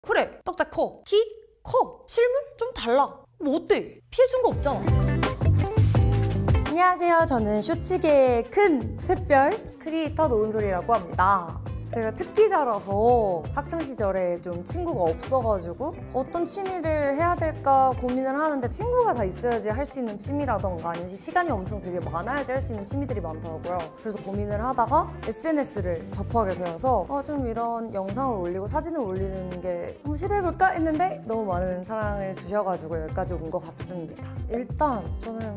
그래, 떡대 커. 키? 커. 실물? 좀 달라. 뭐 어때? 피해준 거 없잖아. 안녕하세요. 저는 쇼츠계의 큰 샛별 크리에이터 노은솔이라고 합니다. 제가 특기자라서 학창시절에 좀 친구가 없어가지고 어떤 취미를 해야 될까 고민을 하는데 친구가 다 있어야지 할 수 있는 취미라던가 아니면 시간이 엄청 되게 많아야지 할 수 있는 취미들이 많더라고요. 그래서 고민을 하다가 SNS를 접하게 되어서 좀 이런 영상을 올리고 사진을 올리는 게 한번 시도해볼까 했는데 너무 많은 사랑을 주셔가지고 여기까지 온 것 같습니다. 일단 저는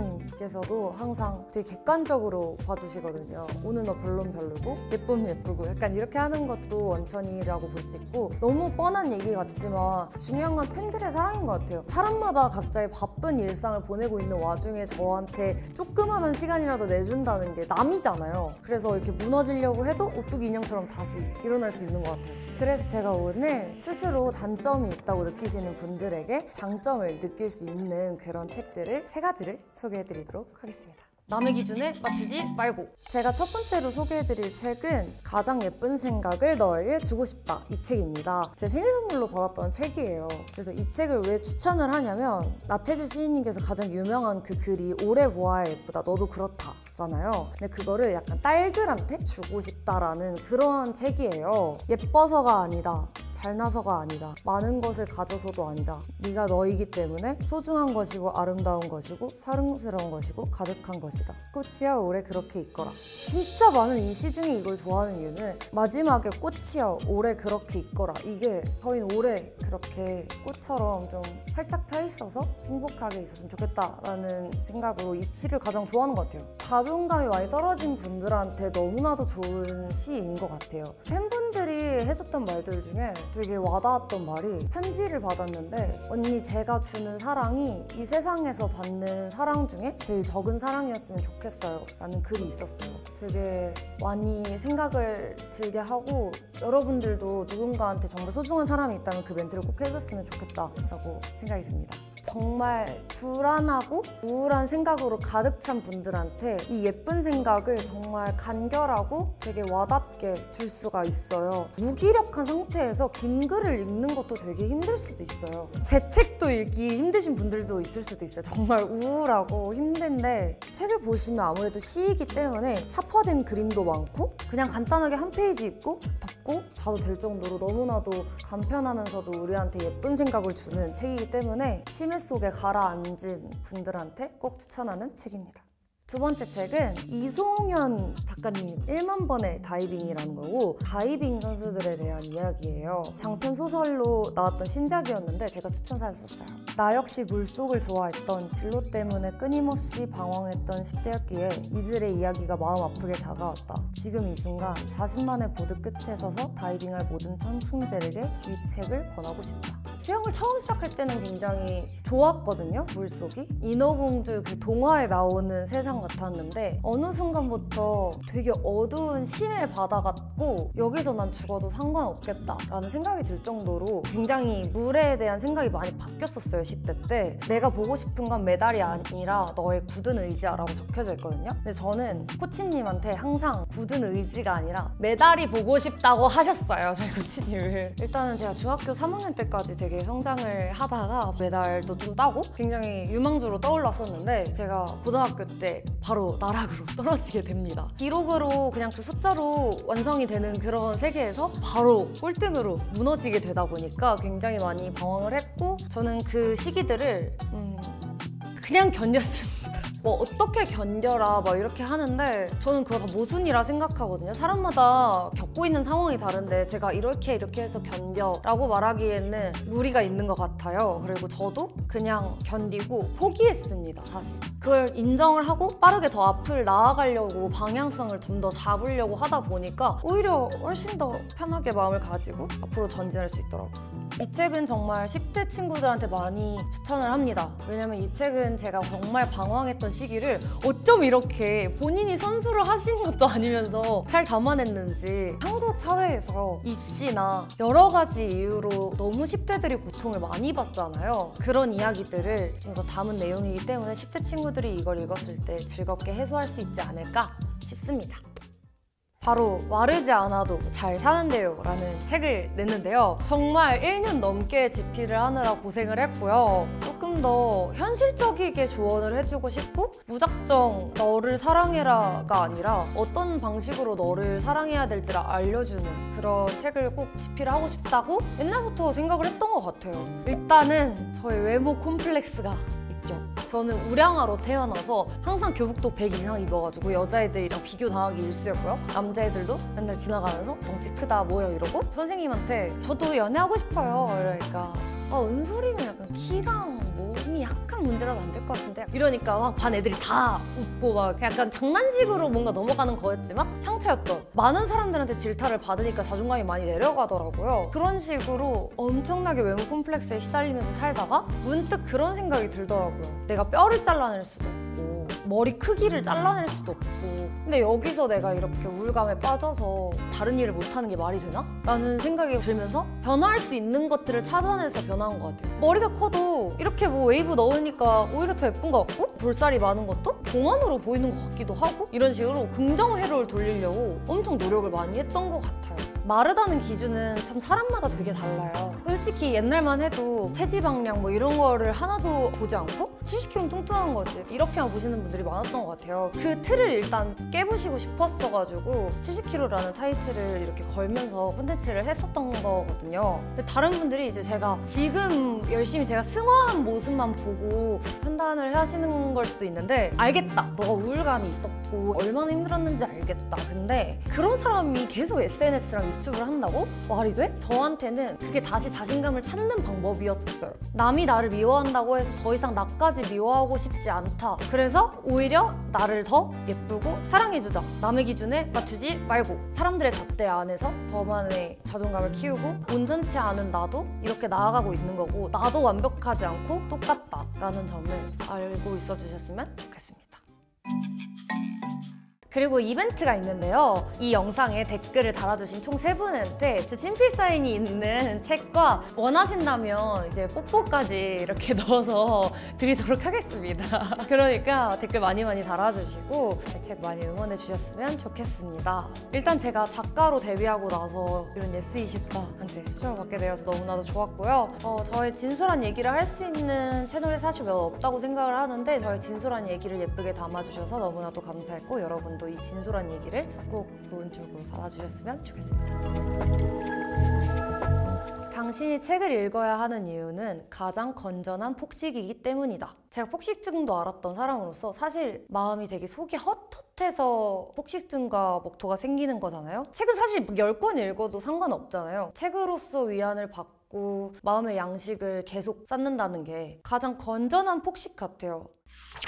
부모님께서도 항상 되게 객관적으로 봐주시거든요. 오늘 너 별론 별로고 예쁘면 예쁘고 약간 이렇게 하는 것도 원천이라고 볼 수 있고 너무 뻔한 얘기 같지만 중요한 건 팬들의 사랑인 것 같아요. 사람마다 각자의 바쁜 일상을 보내고 있는 와중에 저한테 조그마한 시간이라도 내준다는 게 남이잖아요. 그래서 이렇게 무너지려고 해도 오뚜기 인형처럼 다시 일어날 수 있는 것 같아요. 그래서 제가 오늘 스스로 단점이 있다고 느끼시는 분들에게 장점을 느낄 수 있는 그런 책들을 3가지를 소개해드리도록 하겠습니다. 남의 기준에 맞추지 말고. 제가 첫 번째로 소개해드릴 책은 가장 예쁜 생각을 너에게 주고 싶다, 이 책입니다. 제 생일 선물로 받았던 책이에요. 그래서 이 책을 왜 추천을 하냐면 나태주 시인님께서 가장 유명한 그 글이 오래 보아야 예쁘다, 너도 그렇다 잖아요. 근데 그거를 약간 딸들한테 주고 싶다라는 그런 책이에요. 예뻐서가 아니다, 잘나서가 아니다, 많은 것을 가져서도 아니다. 네가 너이기 때문에 소중한 것이고 아름다운 것이고 사랑스러운 것이고 가득한 것이다. 꽃이여 오래 그렇게 있거라. 진짜 많은 이 시중에 이걸 좋아하는 이유는 마지막에 꽃이여 오래 그렇게 있거라, 이게 저희는 오래 그렇게 꽃처럼 좀 활짝 펴 있어서 행복하게 있었으면 좋겠다라는 생각으로 이 시를 가장 좋아하는 것 같아요. 자존감이 많이 떨어진 분들한테 너무나도 좋은 시인 것 같아요. 팬분들이 해줬던 말들 중에 되게 와닿았던 말이, 편지를 받았는데 언니 제가 주는 사랑이 이 세상에서 받는 사랑 중에 제일 적은 사랑이었으면 좋겠어요 라는 글이 있었어요. 되게 많이 생각을 들게 하고 여러분들도 누군가한테 정말 소중한 사람이 있다면 그 멘트를 꼭 해줬으면 좋겠다라고 생각이 듭니다. 정말 불안하고 우울한 생각으로 가득 찬 분들한테 이 예쁜 생각을 정말 간결하고 되게 와닿게 줄 수가 있어요. 무기력한 상태에서 긴 글을 읽는 것도 되게 힘들 수도 있어요. 제 책도 읽기 힘드신 분들도 있을 수도 있어요. 정말 우울하고 힘든데 책을 보시면 아무래도 시이기 때문에 삽화된 그림도 많고 그냥 간단하게 한 페이지 읽고 덮고 자도 될 정도로 너무나도 간편하면서도 우리한테 예쁜 생각을 주는 책이기 때문에 심해 속에 가라앉은 분들한테 꼭 추천하는 책입니다. 두 번째 책은 이송현 작가님 1만 번의 다이빙이라는 거고, 다이빙 선수들에 대한 이야기예요. 장편 소설로 나왔던 신작이었는데 제가 추천사였었어요. 나 역시 물속을 좋아했던, 진로 때문에 끊임없이 방황했던 10대였기에 이들의 이야기가 마음 아프게 다가왔다. 지금 이 순간 자신만의 보드 끝에 서서 다이빙할 모든 청춘들에게 이 책을 권하고 싶다. 수영을 처음 시작할 때는 굉장히 좋았거든요, 물속이. 인어공주 그 동화에 나오는 세상 같았는데 어느 순간부터 되게 어두운 심해 바다 같고 여기서 난 죽어도 상관없겠다라는 생각이 들 정도로 굉장히 물에 대한 생각이 많이 바뀌었었어요, 10대 때. 내가 보고 싶은 건 메달이 아니라 너의 굳은 의지야라고 적혀져 있거든요. 근데 저는 코치님한테 항상 굳은 의지가 아니라 메달이 보고 싶다고 하셨어요, 저희 코치님을. 일단은 제가 중학교 3학년 때까지 되게 성장을 하다가 메달도 좀 따고 굉장히 유망주로 떠올랐었는데 제가 고등학교 때 바로 나락으로 떨어지게 됩니다. 기록으로 그냥 그 숫자로 완성이 되는 그런 세계에서 바로 꼴등으로 무너지게 되다 보니까 굉장히 많이 방황을 했고, 저는 그 시기들을 그냥 견뎠습니다. 뭐 어떻게 견뎌라 막 이렇게 하는데 저는 그거 다 모순이라 생각하거든요. 사람마다 겪고 있는 상황이 다른데 제가 이렇게 해서 견뎌 라고 말하기에는 무리가 있는 것 같아요. 그리고 저도 그냥 견디고 포기했습니다, 사실. 그걸 인정을 하고 빠르게 더 앞을 나아가려고 방향성을 좀 더 잡으려고 하다 보니까 오히려 훨씬 더 편하게 마음을 가지고 앞으로 전진할 수 있더라고요. 이 책은 정말 10대 친구들한테 많이 추천을 합니다. 왜냐면 이 책은 제가 정말 방황했던 시기를 어쩜 이렇게 본인이 선수를 하시는 것도 아니면서 잘 담아냈는지, 한국 사회에서 입시나 여러 가지 이유로 너무 10대들이 고통을 많이 받잖아요. 그런 이야기들을 좀 더 담은 내용이기 때문에 10대 친구들이 이걸 읽었을 때 즐겁게 해소할 수 있지 않을까 싶습니다. 바로 마르지 않아도 잘 사는데요 라는 책을 냈는데요. 정말 1년 넘게 집필을 하느라 고생을 했고요. 조금 더 현실적이게 조언을 해주고 싶고 무작정 너를 사랑해라가 아니라 어떤 방식으로 너를 사랑해야 될지를 알려주는 그런 책을 꼭 집필하고 싶다고 옛날부터 생각을 했던 것 같아요. 일단은 저의 외모 콤플렉스가 있죠. 저는 우량아로 태어나서 항상 교복도 100 이상 입어가지고 여자애들이랑 비교당하기 일쑤였고요. 남자애들도 맨날 지나가면서 덩치 크다 뭐야 이러고 선생님한테 저도 연애하고 싶어요 이러니까 은솔이는 약간 키랑 몸이 약간 문제라도 안 될 것 같은데 이러니까 막 반 애들이 다 웃고 막 약간 장난식으로 뭔가 넘어가는 거였지만 상처였던 많은 사람들한테 질타를 받으니까 자존감이 많이 내려가더라고요. 그런 식으로 엄청나게 외모 콤플렉스에 시달리면서 살다가 문득 그런 생각이 들더라고요. 내가 뼈를 잘라낼 수도 없고 머리 크기를 잘라낼 수도 없고 근데 여기서 내가 이렇게 우울감에 빠져서 다른 일을 못하는 게 말이 되나? 라는 생각이 들면서 변화할 수 있는 것들을 찾아내서 변화한 것 같아요. 머리가 커도 이렇게 뭐 웨이브 넣으니까 오히려 더 예쁜 것 같고 볼살이 많은 것도 동안으로 보이는 것 같기도 하고 이런 식으로 긍정회로를 돌리려고 엄청 노력을 많이 했던 것 같아요. 마르다는 기준은 참 사람마다 되게 달라요. 솔직히 옛날만 해도 체지방량 뭐 이런 거를 하나도 보지 않고 70kg 뚱뚱한 거지 이렇게만 보시는 분들이 많았던 것 같아요. 그 틀을 일단 깨부시고 싶었어가지고 70kg라는 타이틀을 이렇게 걸면서 콘텐츠를 했었던 거거든요. 근데 다른 분들이 이제 제가 지금 열심히 제가 승화한 모습만 보고 판단을 하시는 걸 수도 있는데 알겠다. 너가 우울감이 있었고 얼마나 힘들었는지 알겠다. 근데 그런 사람이 계속 SNS랑 유튜브를 한다고? 말이 돼? 저한테는 그게 다시 자신감을 찾는 방법이었어요. 남이 나를 미워한다고 해서 더 이상 나까지 미워하고 싶지 않다. 그래서 오히려 나를 더 예쁘고 사랑해주자. 남의 기준에 맞추지 말고 사람들의 잣대 안에서 저만의 자존감을 키우고 온전치 않은 나도 이렇게 나아가고 있는 거고 나도 완벽하지 않고 똑같다라는 점을 알고 있어주셨으면 좋겠습니다. 그리고 이벤트가 있는데요. 이 영상에 댓글을 달아주신 총 3분한테 제 친필 사인이 있는 책과 원하신다면 이제 뽀뽀까지 이렇게 넣어서 드리도록 하겠습니다. 그러니까 댓글 많이 달아주시고 제 책 많이 응원해 주셨으면 좋겠습니다. 일단 제가 작가로 데뷔하고 나서 이런 예스24한테 초청을 받게 되어서 너무나도 좋았고요. 저의 진솔한 얘기를 할 수 있는 채널이 사실 몇 없다고 생각을 하는데 저의 진솔한 얘기를 예쁘게 담아주셔서 너무나도 감사했고 여러분도 이 진솔한 얘기를 꼭 좋은 쪽으로 받아주셨으면 좋겠습니다. 당신이 책을 읽어야 하는 이유는 가장 건전한 폭식이기 때문이다. 제가 폭식증도 알았던 사람으로서 사실 마음이 되게 속이 헛헛해서 폭식증과 목토가 생기는 거잖아요. 책은 사실 10권 읽어도 상관없잖아요. 책으로서 위안을 받고 마음의 양식을 계속 쌓는다는 게 가장 건전한 폭식 같아요.